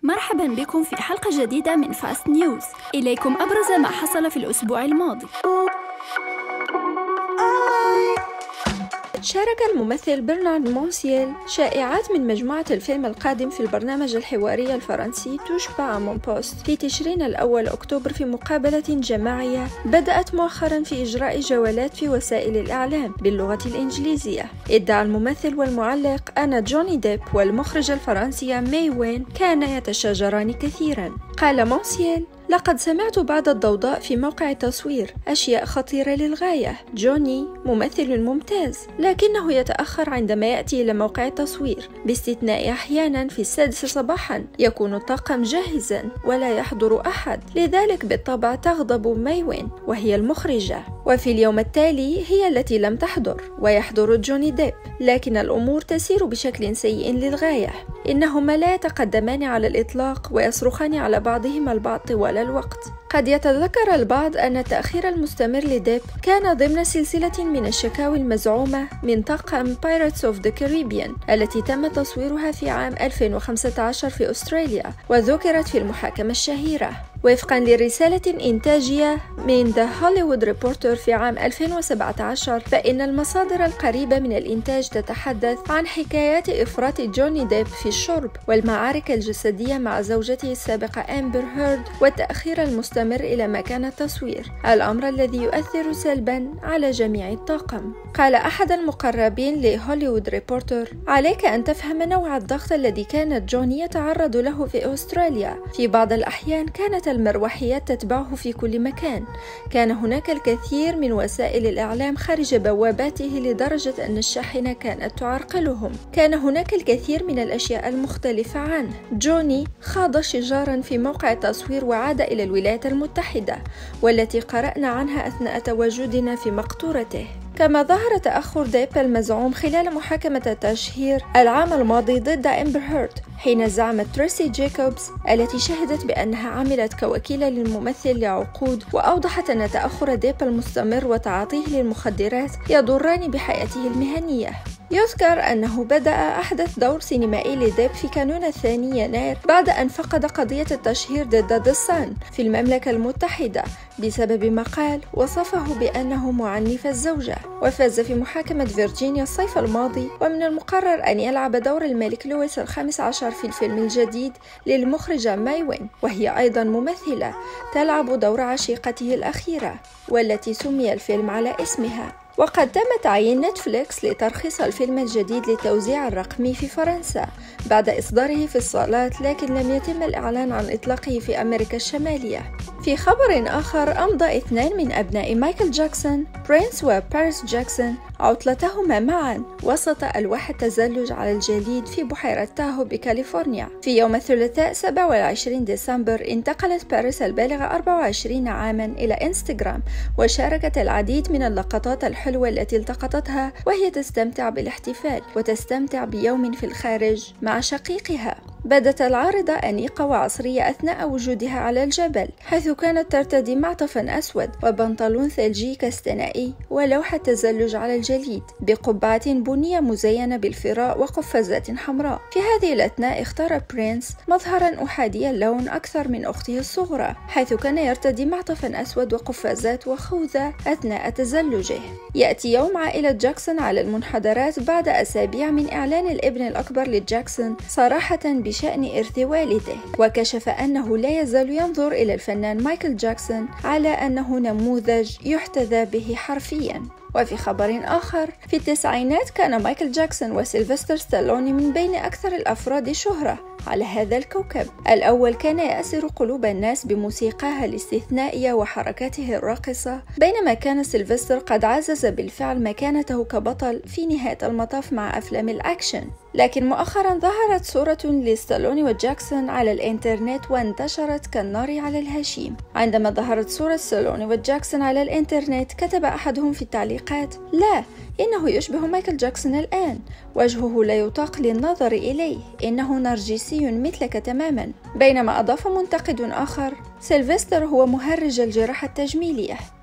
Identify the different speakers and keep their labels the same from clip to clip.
Speaker 1: مرحبا بكم في حلقة جديدة من فاست نيوز. إليكم أبرز ما حصل في الأسبوع الماضي.
Speaker 2: شارك الممثل برنارد مونسيل شائعات من مجموعة الفيلم القادم في البرنامج الحواري الفرنسي توش با مون بوست في تشرين الأول أكتوبر في مقابلة جماعية بدأت مؤخرا في إجراء جولات في وسائل الإعلام باللغة الإنجليزية. ادعى الممثل والمعلق أن جوني ديب والمخرجة الفرنسية ماي وين كانا يتشاجران كثيرا. قال مونسيل: لقد سمعت بعض الضوضاء في موقع التصوير، أشياء خطيرة للغاية. جوني ممثل ممتاز، لكنه يتأخر عندما يأتي إلى موقع التصوير، باستثناء أحيانا في 6 صباحا يكون الطاقم جاهزا ولا يحضر أحد، لذلك بالطبع تغضب ماي وين وهي المخرجة، وفي اليوم التالي هي التي لم تحضر ويحضر جوني ديب، لكن الأمور تسير بشكل سيء للغاية. إنهما لا يتقدمان على الإطلاق ويصرخان على بعضهما البعض طوال الوقت. قد يتذكر البعض أن التأخير المستمر لديب كان ضمن سلسلة من الشكاوي المزعومة من طاقم Pirates of the Caribbean التي تم تصويرها في عام 2015 في أستراليا وذكرت في المحاكمة الشهيرة. وفقا لرسالة إنتاجية من The Hollywood Reporter في عام 2017، فإن المصادر القريبة من الإنتاج تتحدث عن حكايات إفراط جوني ديب في الشرب والمعارك الجسدية مع زوجته السابقة أمبر هيرد والتأخير المستمر إلى مكان التصوير، الأمر الذي يؤثر سلبا على جميع الطاقم. قال أحد المقربين لهوليوود ريبورتر: عليك أن تفهم نوع الضغط الذي كانت جوني يتعرض له في أستراليا. في بعض الأحيان كانت المروحيات تتبعه في كل مكان. كان هناك الكثير من وسائل الإعلام خارج بواباته لدرجة أن الشاحنة كانت تعرقلهم. كان هناك الكثير من الأشياء المختلفة عنه. جوني خاض شجارا في موقع التصوير وعاد إلى الولايات المتحدة، والتي قرأنا عنها أثناء تواجدنا في مقطورته. كما ظهر تأخر ديب المزعوم خلال محاكمة التشهير العام الماضي ضد أمبر هيرد، حين زعمت تريسي جاكوبز التي شهدت بأنها عملت كوكيلة للممثل لعقود، وأوضحت أن تأخر ديب المستمر وتعاطيه للمخدرات يضران بحياته المهنية. يذكر أنه بدأ أحدث دور سينمائي لديب في كانون الثاني يناير بعد أن فقد قضية التشهير ضد The Sun في المملكة المتحدة بسبب مقال وصفه بأنه معنف الزوجة، وفاز في محاكمة فيرجينيا الصيف الماضي. ومن المقرر أن يلعب دور الملك لويس ال15 في الفيلم الجديد للمخرجة ماي وين، وهي أيضا ممثلة تلعب دور عشيقته الأخيرة والتي سمي الفيلم على اسمها. وقد تم تعيين نتفليكس لترخيص الفيلم الجديد للتوزيع الرقمي في فرنسا بعد إصداره في الصالات، لكن لم يتم الإعلان عن إطلاقه في أمريكا الشمالية. في خبر آخر، أمضى 2 من أبناء مايكل جاكسون، برينس وباريس جاكسون، عطلتهما معا وسط ألواح التزلج على الجليد في بحيرة تاهو بكاليفورنيا. في يوم الثلاثاء 27 ديسمبر انتقلت باريس البالغة 24 عاما إلى إنستغرام، وشاركت العديد من اللقطات الحلوة التي التقطتها وهي تستمتع بالاحتفال وتستمتع بيوم في الخارج مع شقيقها. بدت العارضة أنيقة وعصرية أثناء وجودها على الجبل، حيث كانت ترتدي معطفا أسود وبنطلون ثلجي كاستنائي ولوحة تزلج على الجليد بقبعة بنية مزينة بالفراء وقفازات حمراء. في هذه الأثناء اختار برينس مظهرا أحادي اللون أكثر من أخته الصغرى، حيث كان يرتدي معطفا أسود وقفازات وخوذة أثناء تزلجه. يأتي يوم عائلة جاكسون على المنحدرات بعد أسابيع من إعلان الابن الأكبر لجاكسون صراحة بشأن إرث والده، وكشف أنه لا يزال ينظر إلى الفنان مايكل جاكسون على أنه نموذج يحتذى به حرفياً. وفي خبر آخر، في التسعينات كان مايكل جاكسون وسيلفستر ستالوني من بين أكثر الأفراد شهرة على هذا الكوكب. الأول كان يأسر قلوب الناس بموسيقاها الاستثنائية وحركاته الراقصة، بينما كان سيلفستر قد عزز بالفعل مكانته كبطل في نهاية المطاف مع أفلام الأكشن. لكن مؤخرا ظهرت صورة لستالوني وجاكسون على الإنترنت وانتشرت كالنار على الهشيم. عندما ظهرت صورة ستالوني وجاكسون على الإنترنت، كتب أحدهم في التعليقات: لا، إنه يشبه مايكل جاكسون الآن، وجهه لا يطاق للنظر إليه، إنه نرجسي مثلك تماما. بينما أضاف منتقد آخر: سيلفستر هو مهرج الجراحة التجميلية.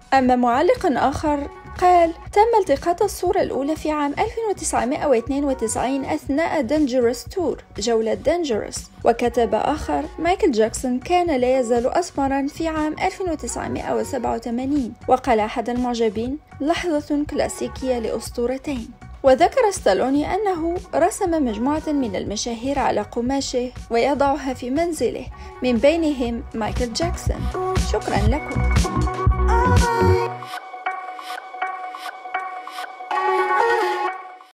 Speaker 2: أما معلق آخر قال: تم التقاط الصورة الأولى في عام 1992 أثناء Dangerous Tour جولة Dangerous. وكتب آخر: مايكل جاكسون كان لا يزال أسمرا في عام 1987. وقال أحد المعجبين: لحظة كلاسيكية لأسطورتين. وذكر ستالوني أنه رسم مجموعة من المشاهير على قماشه ويضعها في منزله، من بينهم مايكل جاكسون. شكرا لكم.